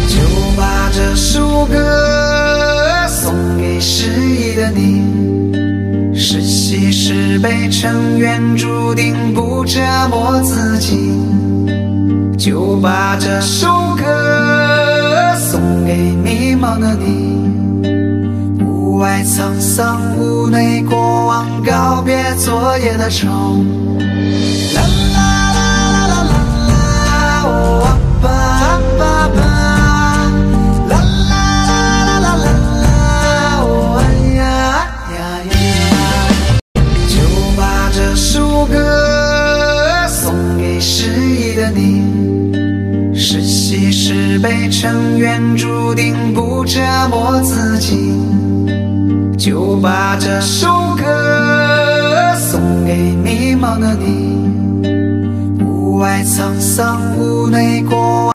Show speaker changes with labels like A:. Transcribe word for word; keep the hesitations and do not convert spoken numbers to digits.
A: 就把这首歌送给失意的你。是喜是悲，成缘注定不折磨自己。就把这首歌送给迷茫的你。无爱沧桑，无奈过往，告别昨夜的愁。啦啦啦啦啦啦啦，哦啊吧啊吧吧，啦啦啦啦啦啦啦，哦哎呀呀呀。就把这首歌送给失意的你。是喜是悲，成缘注定不折磨自己。就把这首歌送给迷茫的你。无爱沧桑，无奈过往。